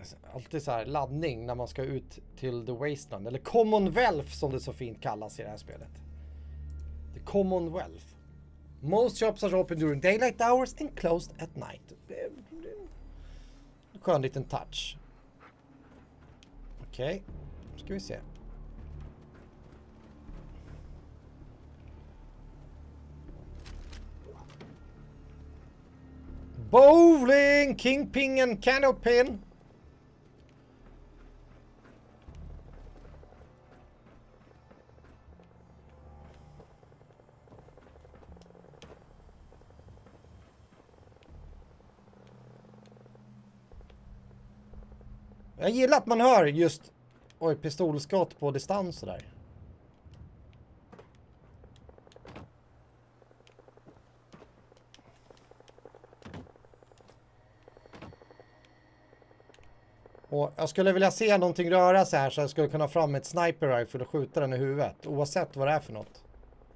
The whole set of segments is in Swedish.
alltid så här laddning när man ska ut till The Wasteland. Eller Commonwealth som det så fint kallas i det här spelet. The Commonwealth. Most shops are open during daylight hours and closed at night. Skön liten touch. Okej, ska vi se. Bowling, Kingpin and Candlepin. Jag gillar att man hör just pistolskott på distans så där. Och jag skulle vilja se någonting röra sig här så jag skulle kunna fram ett sniper rifle och skjuta den i huvudet. Oavsett vad det är för något.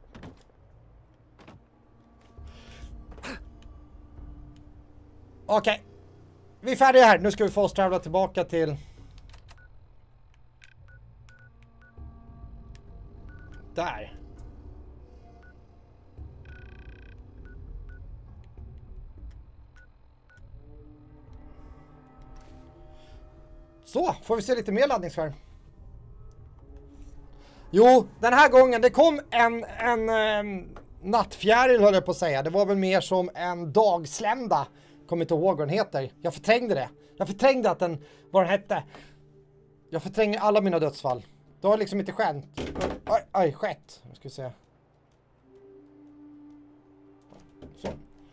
Okej. Vi är färdiga här. Nu ska vi få oss travla tillbaka till... Där. Så, får vi se lite mer laddningsskärm. Jo, den här gången det kom en nattfjäril höll jag på att säga. Det var väl mer som en dagslända. Kommer inte ihåg vad den heter. Jag förträngde det. Jag förträngde att den, vad den hette. Jag förtränger alla mina dödsfall. Det har liksom inte skett. Oj, skett. Jag ska se. Så.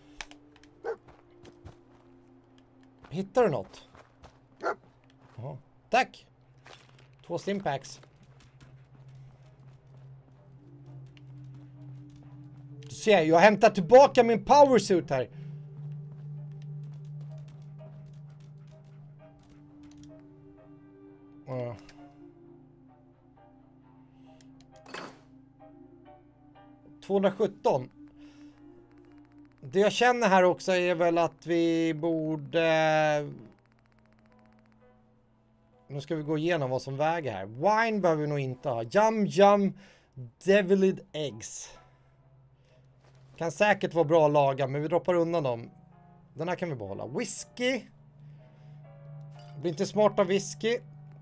Hittar du något? Jaha. Tack. 2 stimpacks. Du ser, jag hämtar tillbaka min powersuit här. Mm. 217. Det jag känner här också är väl att vi borde... Nu ska vi gå igenom vad som väger här. Wine behöver vi nog inte ha. Yum deviled eggs. Kan säkert vara bra att laga, men vi droppar undan dem. Den här kan vi behålla. Whisky. Det blir inte smart av whisky.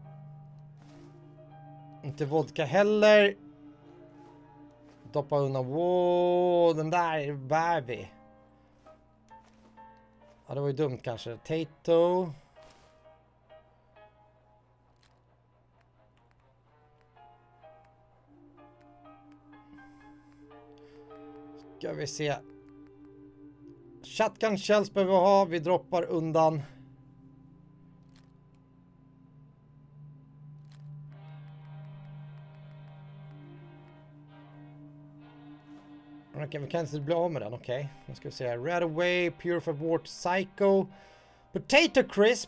Inte vodka heller. Doppa undan. Wow, den där bär vi. Ja, det var ju dumt kanske. Tato. Ska vi se. Shotgun shells behöver vi ha. Vi droppar undan. Okej, vi kan inte bli av med den. Okej. Nu ska vi se. Red Away, Purified Water, Psycho. Potato Crisp.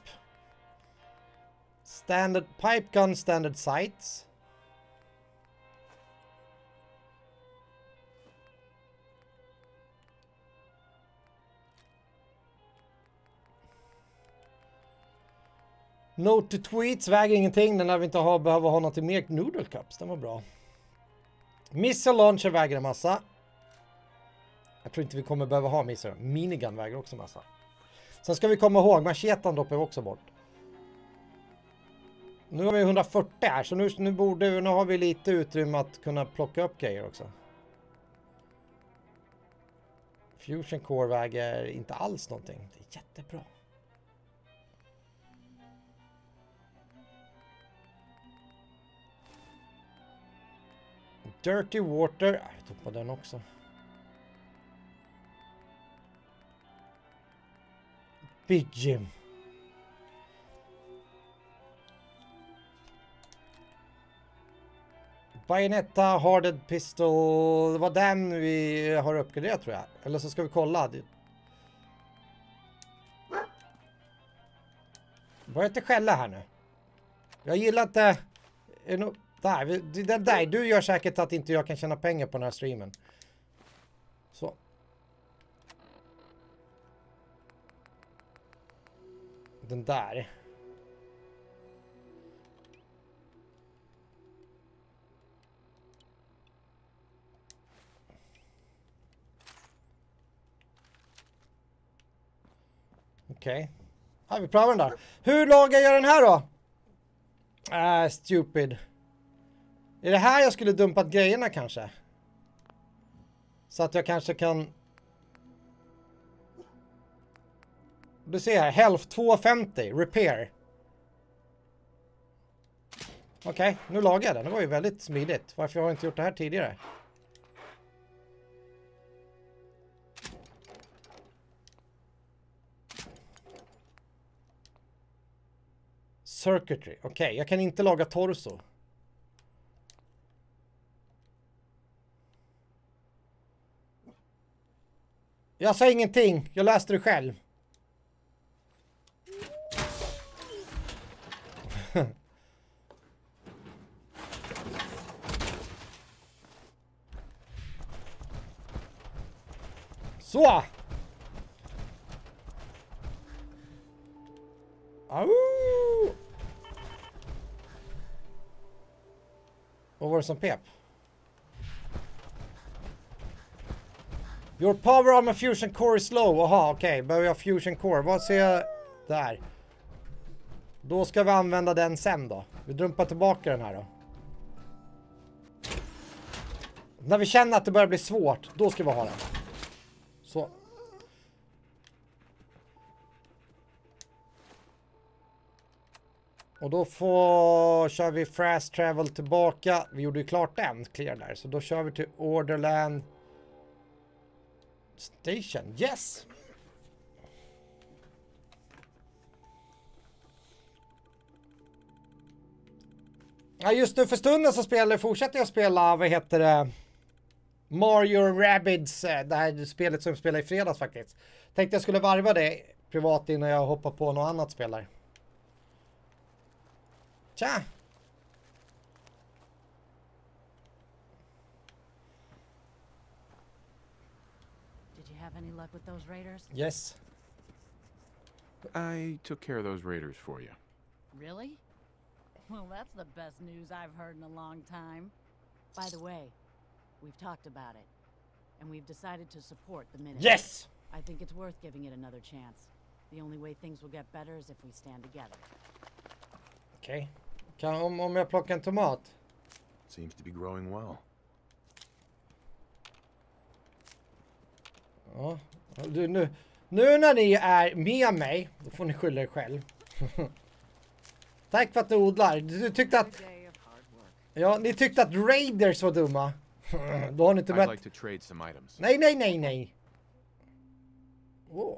Standard Pipe Gun, Standard Sights. Note to Tweets väger ingenting. Den när vi inte behöver ha något mer. Noodle Cups, den var bra. Missile Launcher väger en massa. Jag tror inte vi kommer behöva ha missile. Minigun väger också en massa. Sen ska vi komma ihåg, machetan droppar vi också bort. Nu har vi 140 här, så nu har vi lite utrymme att kunna plocka upp grejer också. Fusion Core väger inte alls någonting. Det är jättebra. Dirty Water. Jag tog på den också. Big Jim. Bayonetta, Harded Pistol. Det var den vi har uppgraderat tror jag. Eller så ska vi kolla. Börja inte skälla här nu. Jag gillar inte... Den där, du gör säkert att inte jag kan tjäna pengar på den här streamen. Så. Den där. Okej. Ja, vi prövar den där. Hur lagar jag den här då? Stupid. Är det här jag skulle dumpat grejerna kanske? Så att jag kanske kan... Du ser här, health 250, repair. Okej, nu lagar jag den. Det var ju väldigt smidigt. Varför har jag inte gjort det här tidigare? Circuitry. Okej, jag kan inte laga torso. Jag sa ingenting. Jag läste det själv. Så! Au! Vad var det som pep? Your power armor fusion core is low. Aha, okej. Behöver jag fusion core? Vad ser jag där? Då ska vi använda den sen då. Vi dumpar tillbaka den här då. När vi känner att det börjar bli svårt, då ska vi ha den. Så. Och då kör vi fast travel tillbaka. Vi gjorde ju klart den, clear där. Så då kör vi till Orderland Station. Yes! Ja, just nu för stunden så fortsätter jag spela, vad heter det? Mario Rabbids, det här spelet som jag spelade i fredags faktiskt. Tänkte jag skulle varva det privat innan jag hoppar på något annat spelare. Tja! Did you have any luck with those raiders? Yes. I took care of those raiders for you. Really? Well, that's the best news I've heard in a long time. By the way, we've talked about it, and we've decided to support the Minutemen. Yes! I think it's worth giving it another chance. The only way things will get better is if we stand together. Okej. Om jag plockar en tomat? Seems to be growing well. Ja. Nu när ni är med mig, då får ni skylla er själv. Tack för att du odlar. Du tyckte att... Ja, ni tyckte att raiders var dumma. Då har ni inte mött... Like to trade some items. Nej. Oh.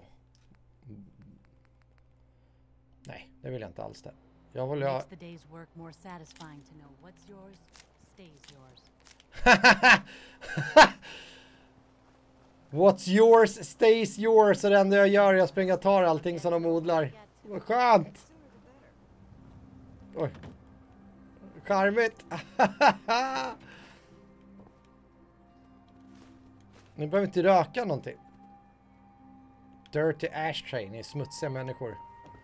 Nej, det vill jag inte alls det. Jag vill ha... the day's work more satisfying to know what's yours stays yours. What's yours stays yours. Och det enda jag gör är att springa och tar allting som de odlar. Vad skönt! Oj. Charmigt. Ni behöver inte röka någonting. Dirty ashtray. Ni är smutsiga människor.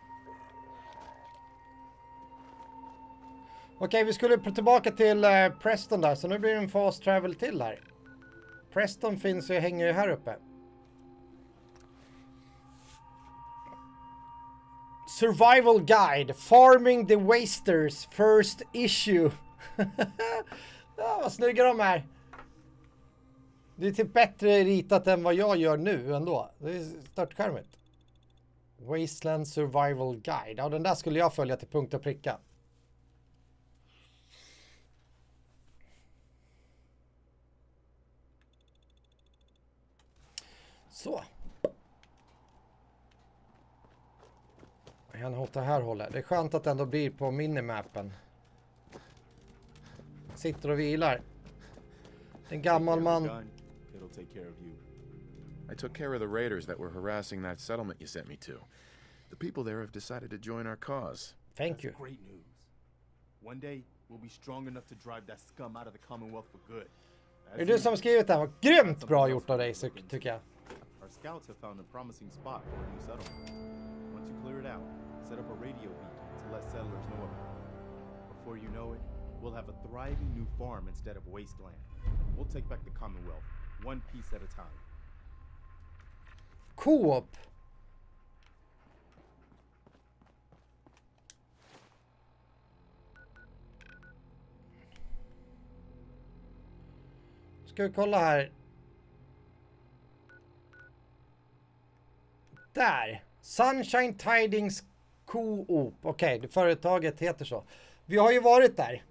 Okej, vi skulle tillbaka till Preston där. Så nu blir det en fast travel till här. Preston finns ju, hänger ju här uppe. Survival Guide. Farming the Wasters. First issue. Ja, vad snygga de är. Det är typ bättre ritat än vad jag gör nu ändå. Det är störtskärmigt. Wasteland Survival Guide. Ja, den där skulle jag följa till punkt och pricka. Så. Jag kan åt det här hållet. Det är skönt att det ändå blir på minimappen. Sitter och vilar. En gammal man. I took care of the raiders that were harassing that settlement you sent me to. The people there have decided to join our cause. Thank you. Great news. One day we'll be strong enough to drive that scum out of the Commonwealth for good. Är du som skrivit det här? Grymt bra gjort av dig, tycker jag. Our scouts have found a promising spot for a new settlement. Once you clear it out, set up a radio beat to let settlers know about it. Before you know it, we'll have a thriving new farm instead of wasteland. We'll take back the Commonwealth, one piece at a time. Co-op. Ska vi kolla här. Där. Sunshine Tidings Co-op. Okej, företaget heter så. Vi har ju varit där.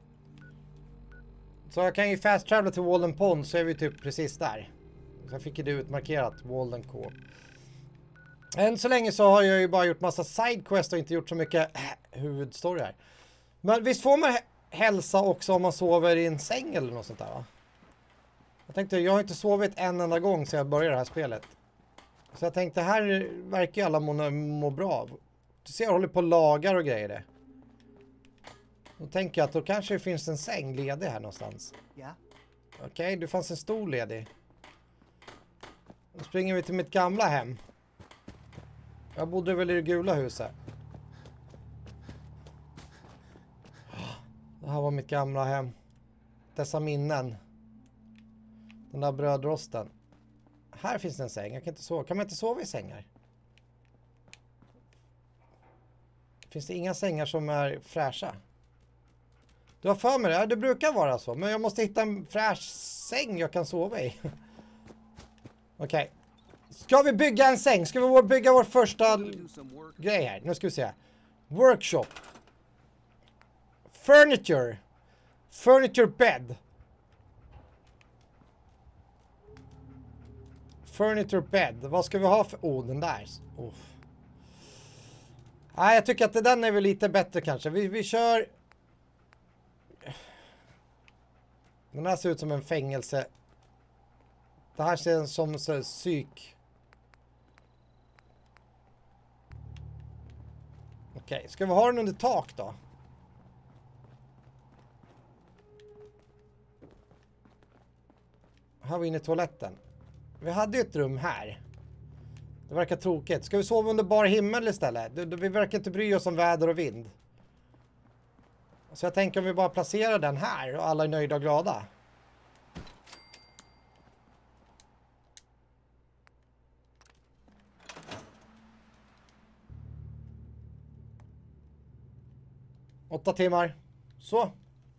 Så jag kan ju fast travela till Walden Pond, så är vi typ precis där. Så fick ju det utmarkerat, Walden Co-op. Än så länge så har jag ju bara gjort massa sidequest och inte gjort så mycket huvudstory här. Men visst får man hälsa också om man sover i en säng eller något sånt där, va? Jag tänkte, jag har inte sovit en enda gång sedan jag började det här spelet. Så jag tänkte, här verkar ju alla må bra. Du ser, jag håller på lagar och grejer det. Då tänker jag att då kanske det finns en säng ledig här någonstans. Ja. Okej, det fanns en stol ledig. Då springer vi till mitt gamla hem. Jag bodde väl i det gula huset. Det här var mitt gamla hem. Dessa minnen. Den där brödrosten. Här finns det en säng. Jag kan inte sova. Kan man inte sova i sängar? Finns det inga sängar som är fräscha? Du har för mig det? Ja, det brukar vara så. Men jag måste hitta en fräsch säng jag kan sova i. Okej. Ska vi bygga en säng? Ska vi bygga vår första grej här? Nu ska vi se. Workshop. Furniture. Furniture bed. Furniture bed. Vad ska vi ha för... Oh, den där. Oh. Nej, jag tycker att den är väl lite bättre kanske. Vi kör... Den här ser ut som en fängelse. Det här ser som så psyk. Okej, ska vi ha den under tak då? Här var inne i toaletten. Vi hade ju ett rum här. Det verkar tråkigt. Ska vi sova under bar himmel istället? Vi verkar inte bry oss om väder och vind. Så jag tänker om vi bara placerar den här och alla är nöjda och glada. Åtta timmar. Så.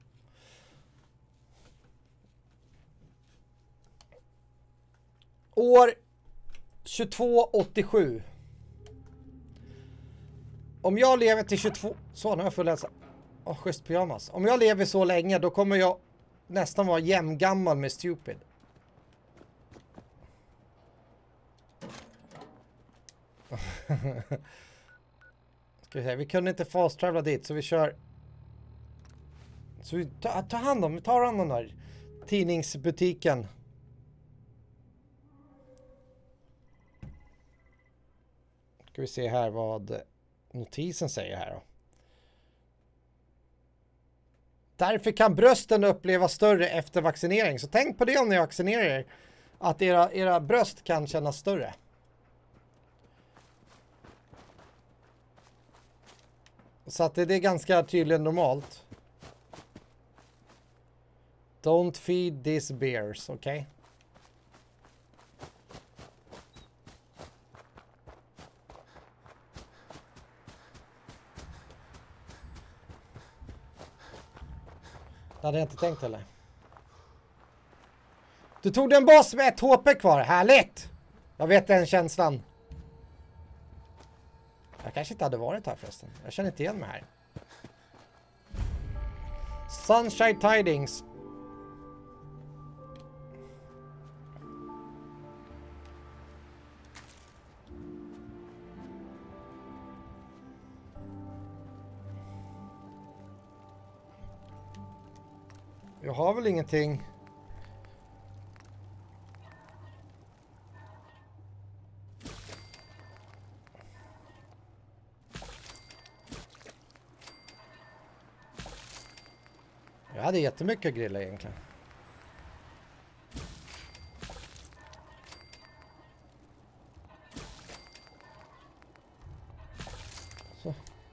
År 2287. Om jag lever till 22... Så, nu har jag får läsa. Schysst pyjamas. Om jag lever så länge, då kommer jag nästan vara jämngammal med Stupid. Ska vi säga, vi kunde inte fast travela dit, så vi kör... Så vi tar hand om den där tidningsbutiken. Ska vi se här vad notisen säger här då. Därför kan brösten uppleva större efter vaccinering. Så tänk på det om ni vaccinerar er. Att era bröst kan kännas större. Så att det är ganska tydligen normalt. Don't feed these bears, okej? Okay? Det hade jag inte tänkt heller. Du tog den boss med ett HP kvar. Härligt! Jag vet den känslan. Jag kanske inte hade varit här förresten. Jag känner inte igen mig här. Sunshine Tidings. Jag har väl ingenting. Jag hade jättemycket att grilla egentligen. Så.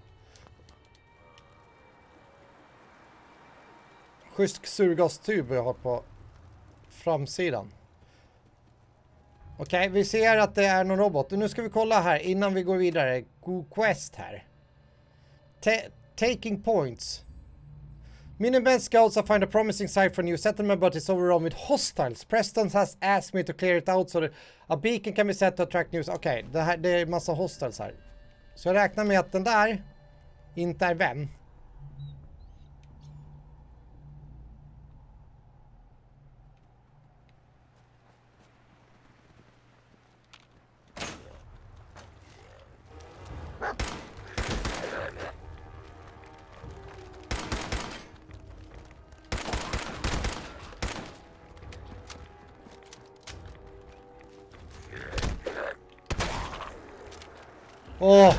Schysst surgastub jag har på framsidan. Okej, vi ser att det är någon robot. Nu ska vi kolla här innan vi går vidare. Go quest här. Taking points. Minutemen scouts have found a promising site for a new settlement, but it's overrun with hostiles. Preston has asked me to clear it out so that a beacon can be set to attract news. Okej, det är massa hostiles här. Så jag räknar med att den där inte är vän. Åh!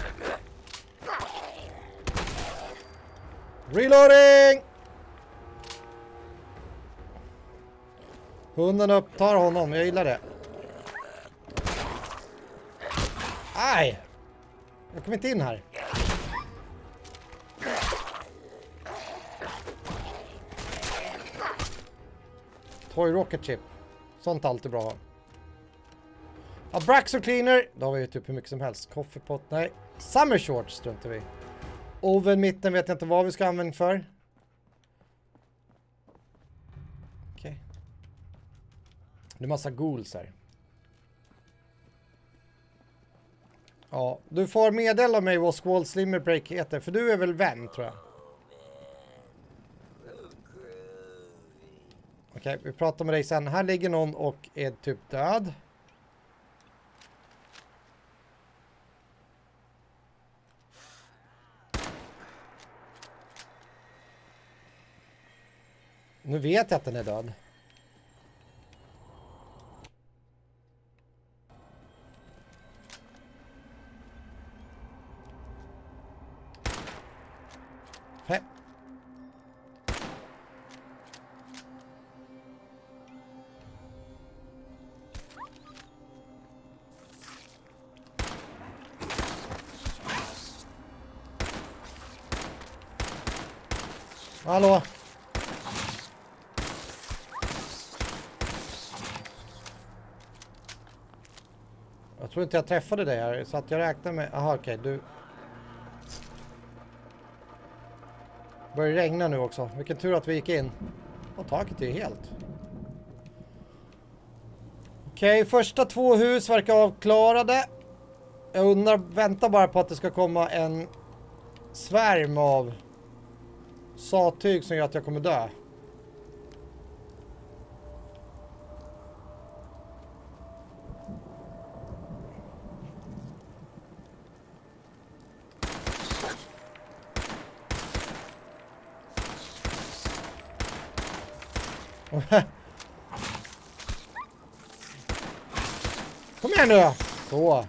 Reloading! Hunden upptar honom, jag gillar det. Aj! Jag kommer inte in här. Toy rocket chip. Sånt är alltid bra. Abraxo cleaner. Då har vi ju typ hur mycket som helst. Coffee pot, nej. Summer shorts struntar vi. Oven mitten vet jag inte vad vi ska använda för. Okej. Det är massa ghouls här. Ja, du får meddela mig vad Squall Slimmer Break heter. För du är väl vän, tror jag. Okej, vi pratar med dig sen. Här ligger någon och är typ död. Nu vet jag att den är död. Hej. Hallå. Jag tror inte jag träffade dig här, så att jag räknar med... Aha, okej, du... Börjar regna nu också. Vilken tur att vi gick in. Och taket är helt. Okej, första 2 hus verkar avklarade. Jag undrar, väntar bara på att det ska komma en svärm av sattyg som gör att jag kommer dö. Kom igen nu! Så.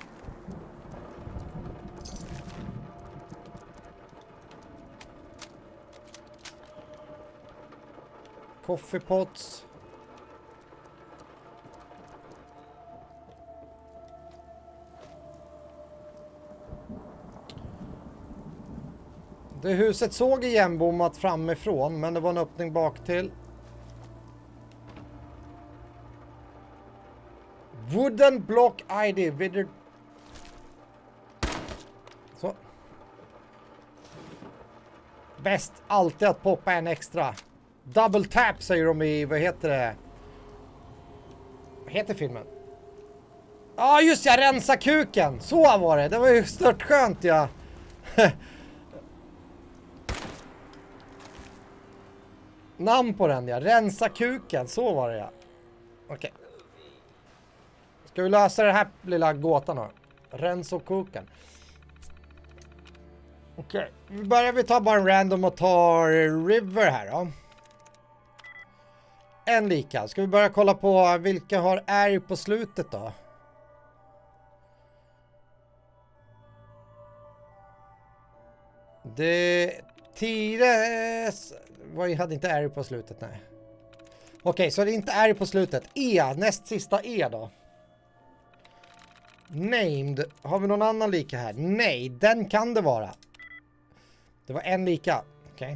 Coffee pots. Det huset såg igenbommat framifrån, men det var en öppning bak till. Wooden block ID. Så. Bäst alltid att poppa en extra. Double tap säger de i, vad heter det? Vad heter filmen? Ja just ja, rensa kuken. Så var det, det var ju stört skönt ja. Namn på den ja, rensa kuken, så var det ja. Okej. Ska vi lösa det här lilla gåtan då? Rensa kuken. Okej, nu börjar vi ta bara en random och ta River här då. En lika. Ska vi börja kolla på vilka har ärg på slutet då? Det... Tires... Vad hade inte ärg på slutet, nej. Okej, så det är inte ärg på slutet. E, näst sista E då. Named. Har vi någon annan lika här? Nej, den kan det vara. Det var en lika. Okej.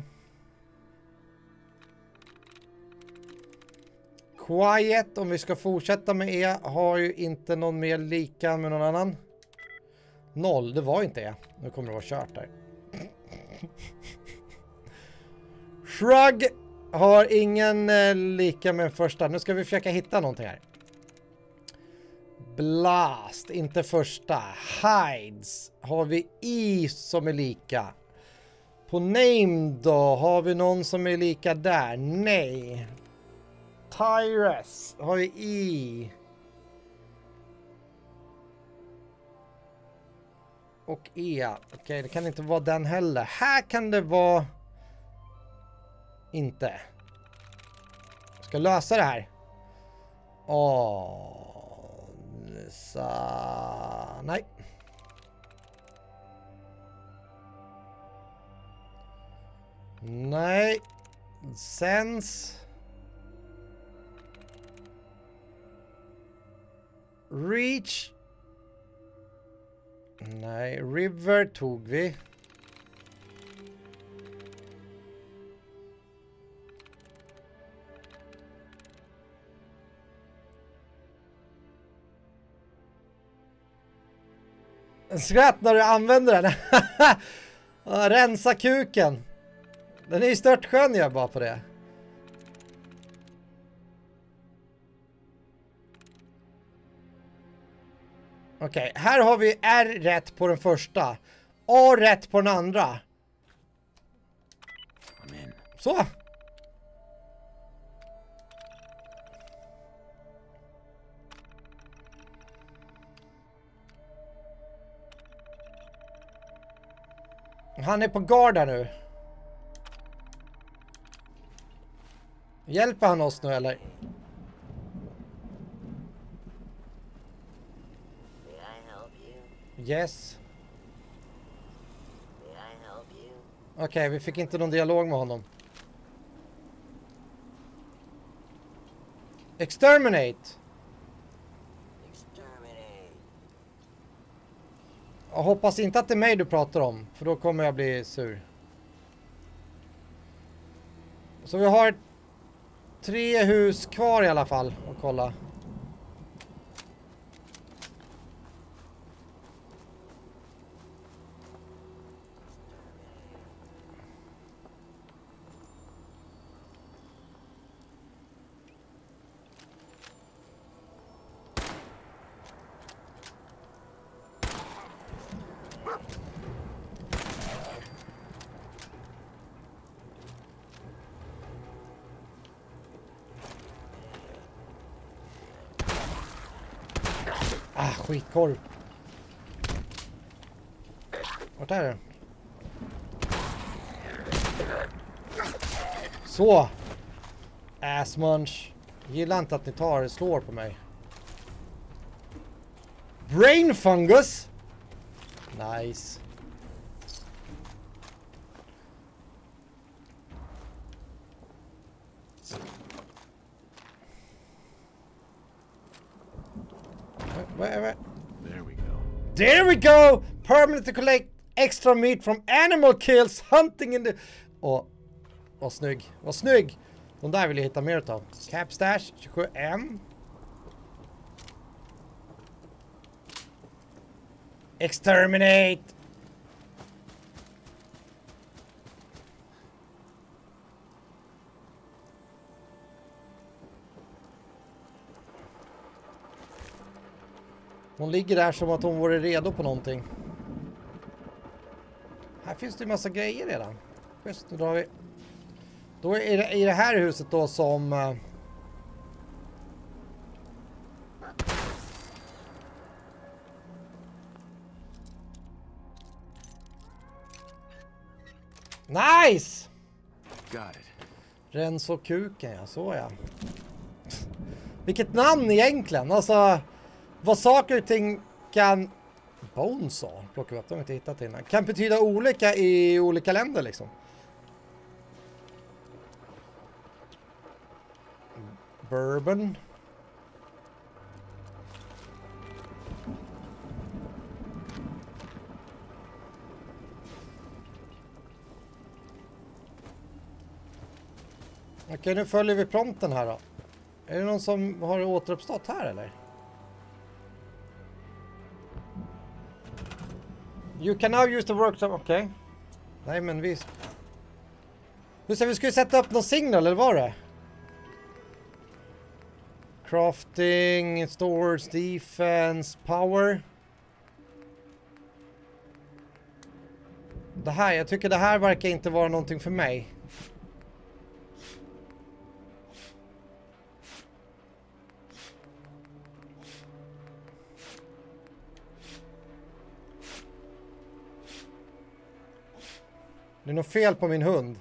Quiet, om vi ska fortsätta med E, har ju inte någon mer lika med någon annan. 0, det var inte E. Nu kommer det vara kört där. Shrug har ingen lika med första. Nu ska vi försöka hitta någonting här. Blast, inte första. Hides har vi i som är lika. På name då har vi någon som är lika där. Nej. Tyrus har vi i. Och E. Okej, det kan inte vara den heller. Här kan det vara... Inte. Ska lösa det här. Nej. Nej. Sense. Reach. Nej, River tog vi. Skratt när du använder den. Rensa kuken. Den är ju störtskön jag bara på det. Okej, här har vi R rätt på den första. A rätt på den andra. Så. Han är på guard här nu. Hjälper han oss nu eller? Yes. Okej, vi fick inte någon dialog med honom. Exterminate. Jag hoppas inte att det är mig du pratar om, för då kommer jag bli sur. Så vi har 3 hus kvar i alla fall att kolla. Skitkorv. Vart är det? Så. Assmunch. Gillar inte att ni slår på mig. Brain fungus. Nice. There we go. There we go! Permanent to collect extra meat from animal kills hunting in the... Vad snygg. Vad snygg! De där vill jag hitta mer utav. Capstash 27M. Exterminate! Hon ligger där som att hon vore redo på någonting. Här finns det ju massa grejer redan. Just, då har vi... Då är det i det här huset då som... Nice! Got it. Rens och kuken, ja. Så ja. Vilket namn egentligen. Alltså... Vad saker och ting kan... Bonesaw plockar vi upp, de har inte hittat innan. Kan betyda olika i olika länder liksom. Bourbon. Okej, nu följer vi prompten här då. Är det någon som har återuppstått här eller? You can now use the workshop, okej. Nej men visst. Nu ser vi ska sätta upp någon signal, eller var det? Crafting, storage, defense, power. Det här, jag tycker det här verkar inte vara någonting för mig. Det är något fel på min hund.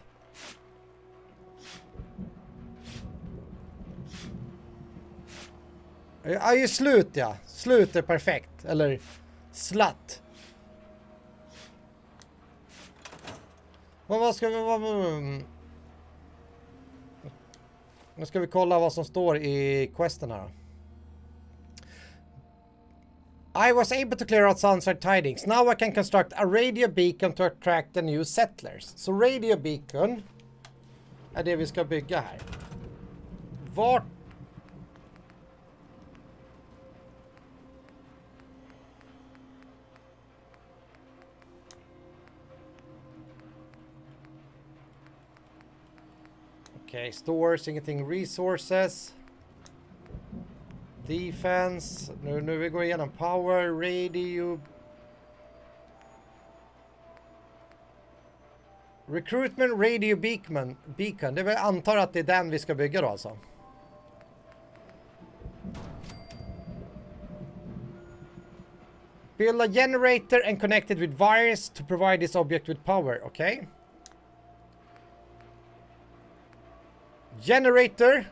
Ja, ju slut ja. Slut är perfekt. Eller slatt. Vad ska vi... Nu ska vi kolla vad som står i questen här. I was able to clear out Sunside tidings. Now I can construct a radio beacon to attract the new settlers. Så radio beacon är det vi ska bygga här. Vart... Okej, stores, ingenting resources. Defense. Nu vi går igenom power, radio. Recruitment radio beacon. Det är väl antar att det är den vi ska bygga då alltså. Build a generator and connect it with wires to provide this object with power. Okej. Okay. Generator.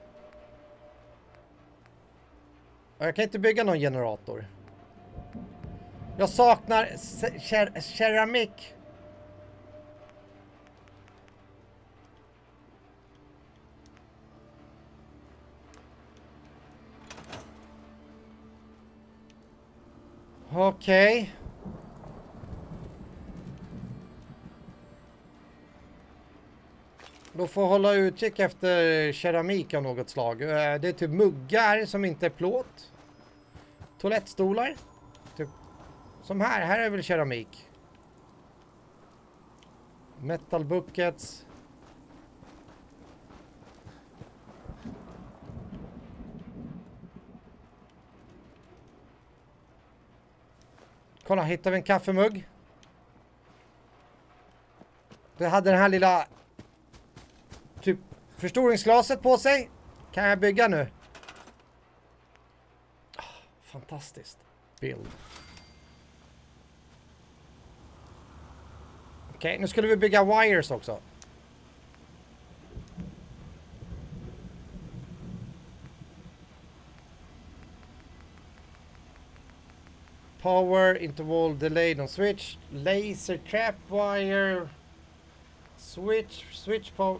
Jag kan inte bygga någon generator. Jag saknar keramik. Okej. Då får jag hålla utkik efter keramik av något slag. Det är typ muggar som inte är plåt. Toalettstolar. Typ. Som här. Här är väl keramik. Metal buckets. Kolla, hittar vi en kaffemugg. Det hade den här lilla typ förstoringsglaset på sig. Kan jag bygga nu? Fantastiskt. Bild. Okej, nu skulle vi bygga wires också. Power, interval, delay, on switch, laser, trap wire, switch power.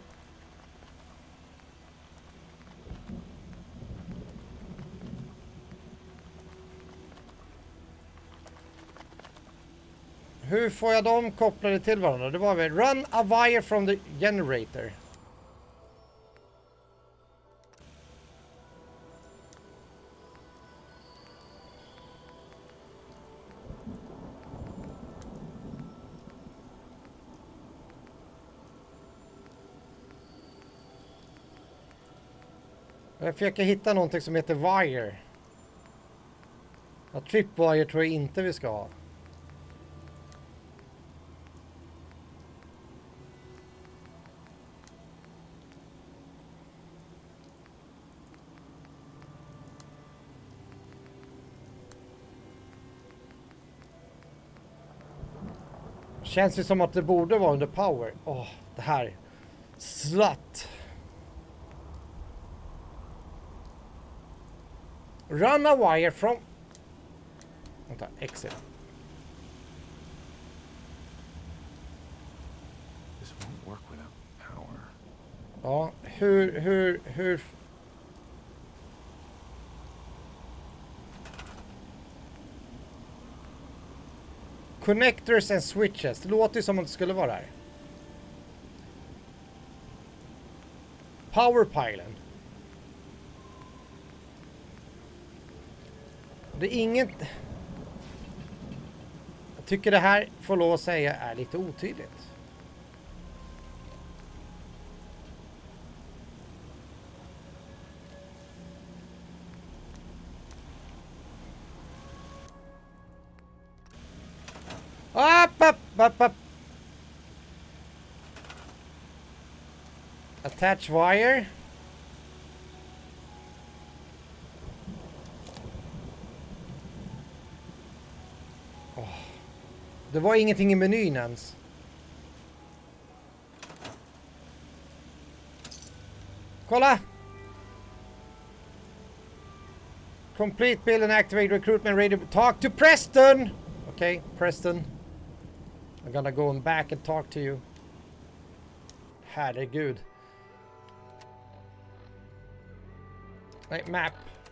Hur får jag dem kopplade till varandra? Det var väl run a wire from the generator. Jag försöker hitta någonting som heter wire. Ja, tripwire tror jag inte vi ska ha. Känns det som att det borde vara under power. Åh, det här. Slut. Run a wire from... Vänta, exit. This won't work without power. Ja, hur... Connectors and switches. Det låter ju som att det skulle vara där. Power pylon. Det är inget... Jag tycker det här, får lov att säga, är lite otydligt. Attach wire. Det var ingenting i menyn ens. Kolla! Complete build and activate recruitment radio. Talk to Preston! Okay, Preston. I'm gonna go back and talk to you. Herregud. Nej, map.